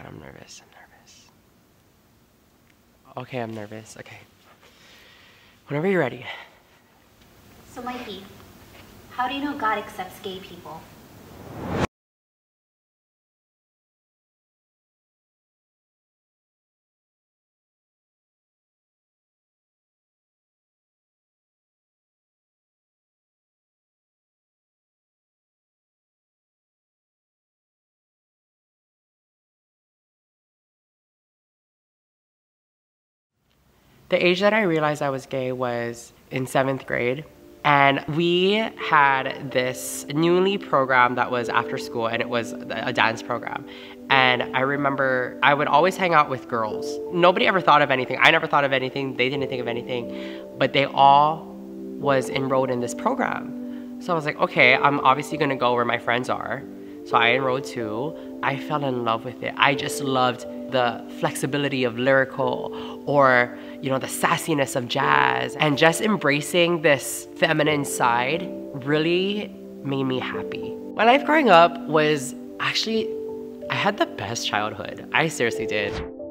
I'm nervous. I'm nervous. Okay, I'm nervous. Okay. Whenever you're ready. So Mikey, how do you know God accepts gay people? The age that I realized I was gay was in 7th grade. And we had this newly program that was after school, and it was a dance program. And I remember I would always hang out with girls. Nobody ever thought of anything. I never thought of anything. They didn't think of anything. But they all was enrolled in this program. So I was like, okay, I'm obviously gonna go where my friends are. So I enrolled too. I fell in love with it. I just loved the flexibility of lyrical, or the sassiness of jazz, and just embracing this feminine side really made me happy. My life growing up was actually, I had the best childhood. I seriously did.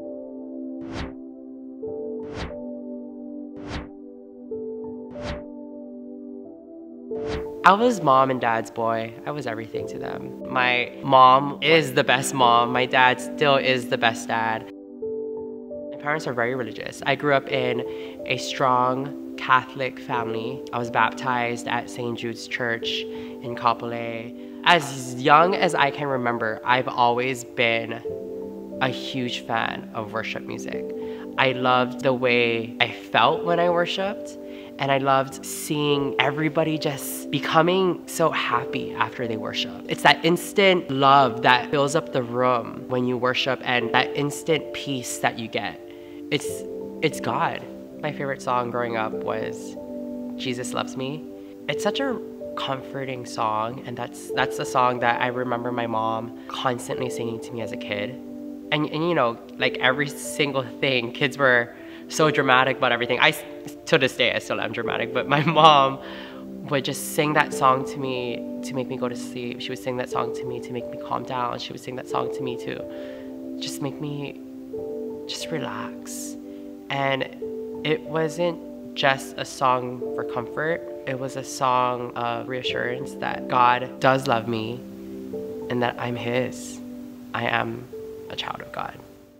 I was mom and dad's boy. I was everything to them. My mom is the best mom. My dad still is the best dad. My parents are very religious. I grew up in a strong Catholic family. I was baptized at St. Jude's Church in Kapolei. As young as I can remember, I've always been a huge fan of worship music. I loved the way I felt when I worshiped. And I loved seeing everybody just becoming so happy after they worship. It's that instant love that fills up the room when you worship, and that instant peace that you get. It's God. My favorite song growing up was Jesus Loves Me. It's such a comforting song, and that's the song that I remember my mom constantly singing to me as a kid. And like every single thing, kids were so dramatic about everything. To this day, I still am dramatic, but my mom would just sing that song to me to make me go to sleep. She would sing that song to me to make me calm down. She would sing that song to me to just make me just relax. And it wasn't just a song for comfort. It was a song of reassurance that God does love me and that I'm His. I am a child of God.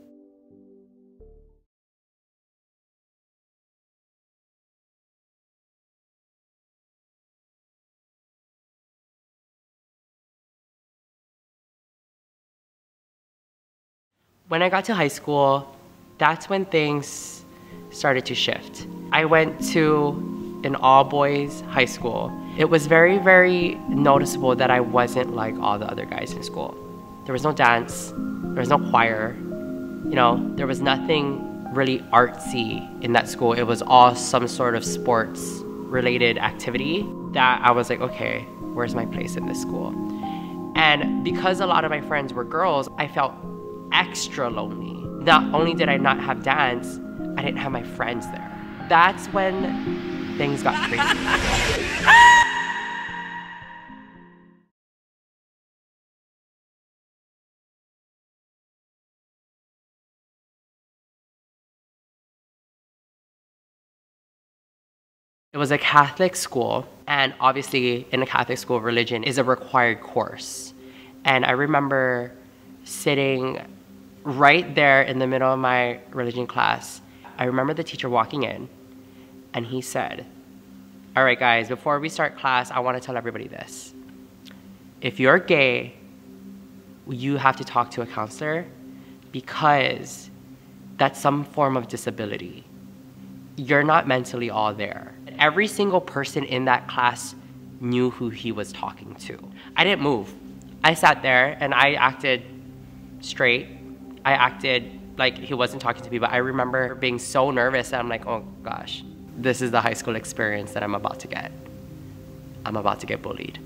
When I got to high school, that's when things started to shift. I went to an all-boys high school. It was very, very noticeable that I wasn't like all the other guys in school. There was no dance, there was no choir, there was nothing really artsy in that school. It was all some sort of sports-related activity that I was like, okay, where's my place in this school? And because a lot of my friends were girls, I felt extra lonely. Not only did I not have dance, I didn't have my friends there. That's when things got crazy. It was a Catholic school, and obviously in a Catholic school, religion is a required course. And I remember sitting right there in the middle of my religion class. I remember the teacher walking in, and he said, all right guys, before we start class, I want to tell everybody this. If you're gay, you have to talk to a counselor because that's some form of disability. You're not mentally all there. Every single person in that class knew who he was talking to. I didn't move. I sat there and I acted straight. I acted like he wasn't talking to me, but I remember being so nervous that I'm like, oh gosh, this is the high school experience that I'm about to get. I'm about to get bullied.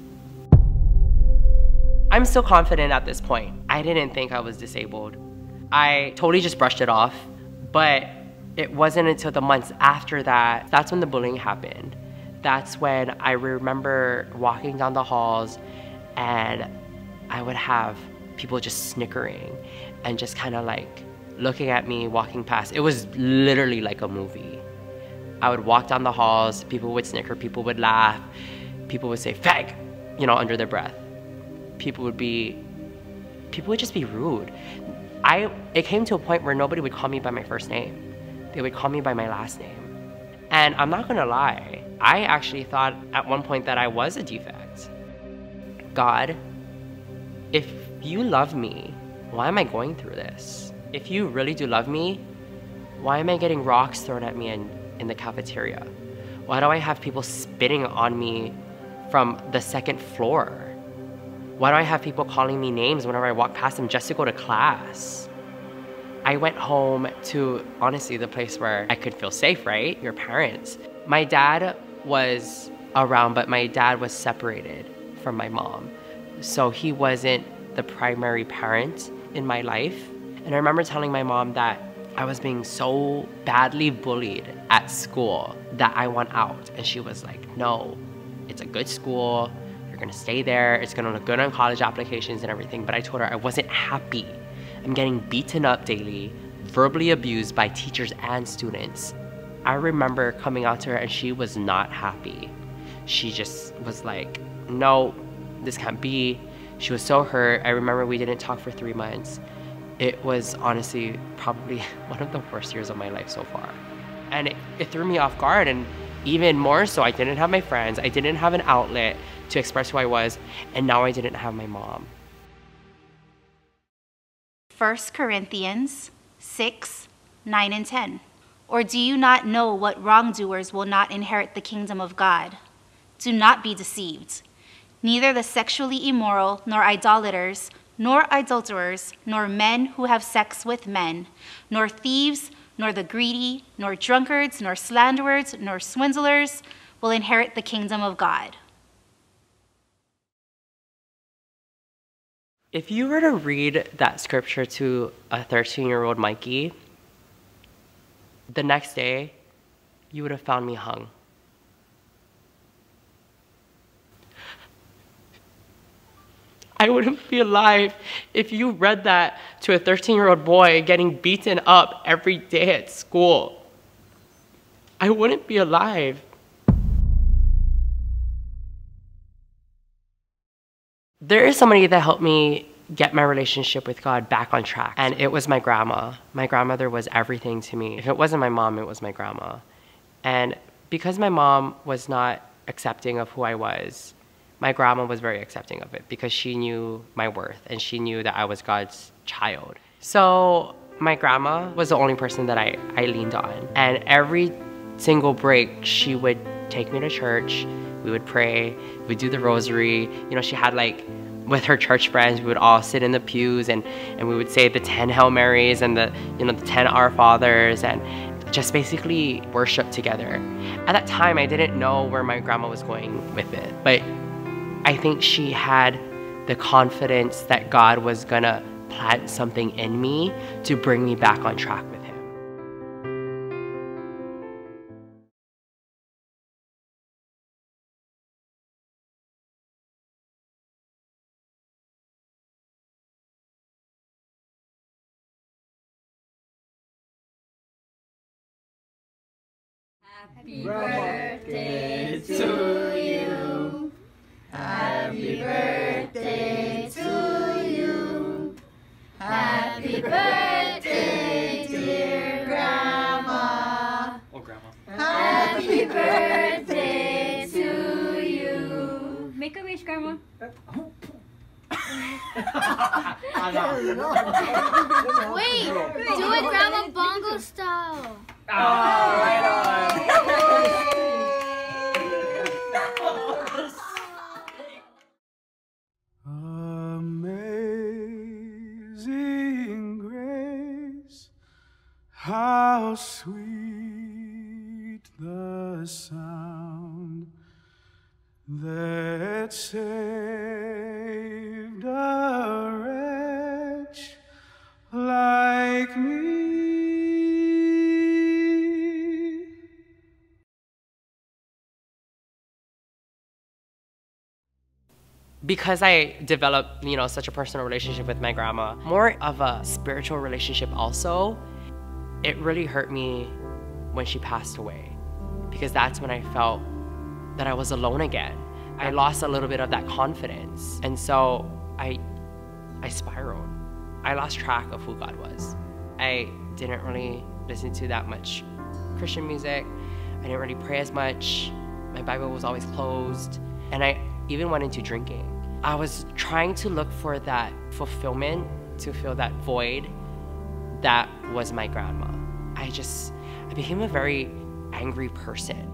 I'm still confident at this point. I didn't think I was disabled. I totally just brushed it off, but it wasn't until the months after that, that's when the bullying happened. That's when I remember walking down the halls and I would have people just snickering and just kind of like looking at me walking past. It was literally like a movie. I would walk down the halls, people would snicker, people would laugh, people would say fag, you know, under their breath. People would just be rude. It came to a point where nobody would call me by my first name. They would call me by my last name. And I'm not gonna lie, I actually thought at one point that I was a defect. God, if you love me, why am I going through this? If you really do love me, why am I getting rocks thrown at me in the cafeteria? Why do I have people spitting on me from the second floor? Why do I have people calling me names whenever I walk past them just to go to class? I went home to, honestly, the place where I could feel safe, right? Your parents. My dad was around, but my dad was separated from my mom. So he wasn't the primary parent in my life. And I remember telling my mom that I was being so badly bullied at school that I want out. And she was like, no, it's a good school. You're gonna stay there. It's gonna look good on college applications and everything. But I told her I wasn't happy. I'm getting beaten up daily, verbally abused by teachers and students. I remember coming out to her and she was not happy. She just was like, no, this can't be. She was so hurt. I remember we didn't talk for 3 months. It was honestly probably one of the worst years of my life so far. And it threw me off guard, and even more so, I didn't have my friends. I didn't have an outlet to express who I was, and now I didn't have my mom. 1 Corinthians 6, 9 and 10. Or do you not know what wrongdoers will not inherit the kingdom of God? Do not be deceived. Neither the sexually immoral, nor idolaters, nor adulterers, nor men who have sex with men, nor thieves, nor the greedy, nor drunkards, nor slanderers, nor swindlers will inherit the kingdom of God. If you were to read that scripture to a 13-year-old Mikey, the next day, you would have found me hung. I wouldn't be alive if you read that to a 13-year-old boy getting beaten up every day at school. I wouldn't be alive. There is somebody that helped me get my relationship with God back on track, and it was my grandma. My grandmother was everything to me. If it wasn't my mom, it was my grandma. And because my mom was not accepting of who I was, my grandma was very accepting of it because she knew my worth and she knew that I was God's child. So my grandma was the only person that I leaned on. And every single break, she would take me to church. We would pray, we'd do the rosary. You know, she had like, with her church friends, we would all sit in the pews and we would say the 10 Hail Marys and the 10 Our Fathers and just basically worship together. At that time, I didn't know where my grandma was going with it, but I think she had the confidence that God was gonna plant something in me to bring me back on track with Him. Happy birthday to you. Happy birthday to you. Happy birthday, dear Grandma. Oh, Grandma. Happy birthday to you. Make a wish, Grandma. Wait, do it Grandma Bongo style. Oh, right on. Amazing grace, how sweet the sound that saved a wretch like me. because I developed, such a personal relationship with my grandma, more of a spiritual relationship also, it really hurt me when she passed away, because that's when I felt that I was alone again. I lost a little bit of that confidence. And so I spiraled. I lost track of who God was. I didn't really listen to that much Christian music. I didn't really pray as much. My Bible was always closed. And I even went into drinking. I was trying to look for that fulfillment, to fill that void that was my grandma. I became a very angry person.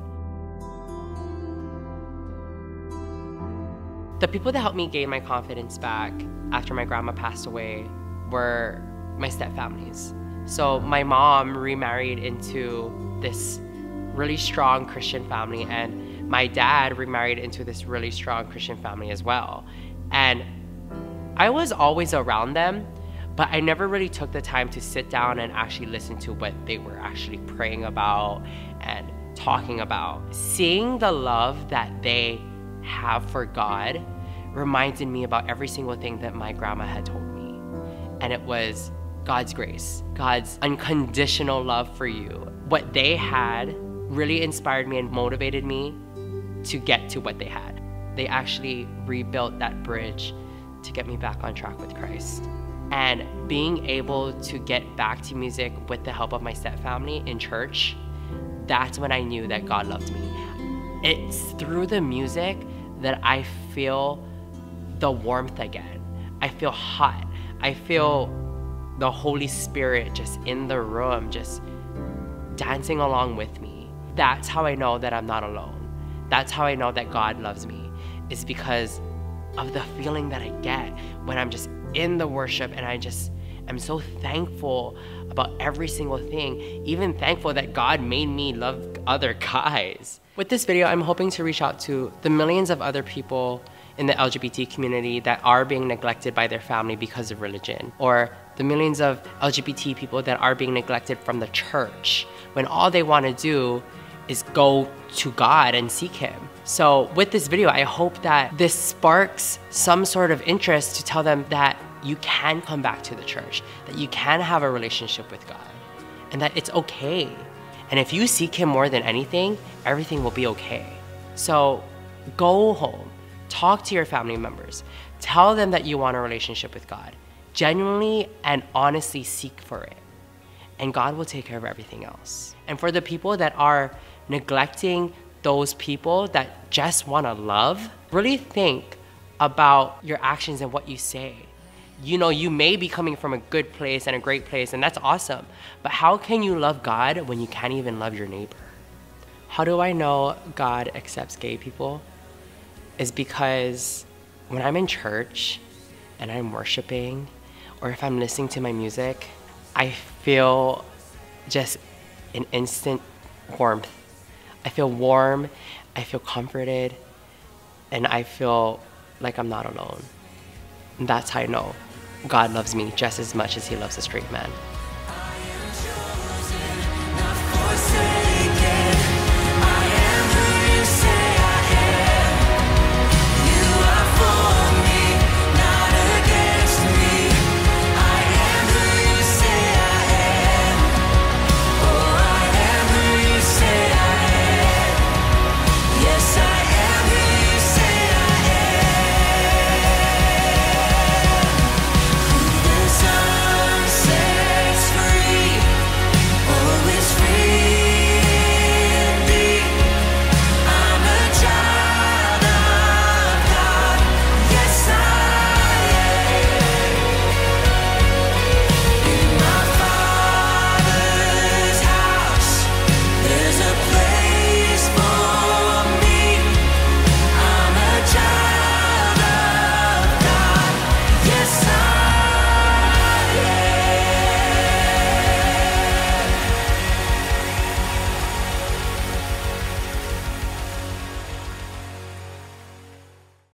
The people that helped me gain my confidence back after my grandma passed away were my stepfamilies. So my mom remarried into this really strong Christian family, and my dad remarried into this really strong Christian family as well. And I was always around them, but I never really took the time to sit down and actually listen to what they were actually praying about and talking about. Seeing the love that they have for God reminded me about every single thing that my grandma had told me. And it was God's grace, God's unconditional love for you. What they had really inspired me and motivated me to get to what they had. They actually rebuilt that bridge to get me back on track with Christ. And being able to get back to music with the help of my stepfamily in church, that's when I knew that God loved me. It's through the music that I feel the warmth again. I feel hot. I feel the Holy Spirit just in the room, just dancing along with me. That's how I know that I'm not alone. That's how I know that God loves me, is because of the feeling that I get when I'm just in the worship, and I'm so thankful about every single thing, even thankful that God made me love other guys. With this video, I'm hoping to reach out to the millions of other people in the LGBT community that are being neglected by their family because of religion, or the millions of LGBT people that are being neglected from the church when all they want to do is go to God and seek Him. So with this video, I hope that this sparks some sort of interest to tell them that you can come back to the church, that you can have a relationship with God, and that it's okay. And if you seek Him more than anything, everything will be okay. So go home, talk to your family members, tell them that you want a relationship with God. Genuinely and honestly seek for it, and God will take care of everything else. And for the people that are neglecting those people that just want to love, really think about your actions and what you say. You may be coming from a good place and a great place, and that's awesome, but how can you love God when you can't even love your neighbor? How do I know God accepts gay people? Is because when I'm in church and I'm worshiping, or if I'm listening to my music, I feel just an instant warmth. I feel warm, I feel comforted, and I feel like I'm not alone. And that's how I know God loves me just as much as He loves a straight man. I am chosen, not forsaken.